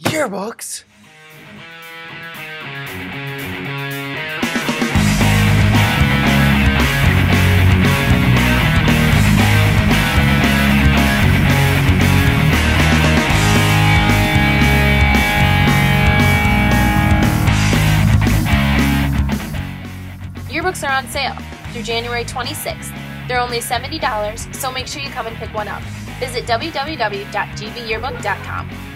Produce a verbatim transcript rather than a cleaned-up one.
Yearbooks? Yearbooks are on sale through January twenty-sixth. They're only seventy dollars, so make sure you come and pick one up. Visit w w w dot g b yearbook dot com.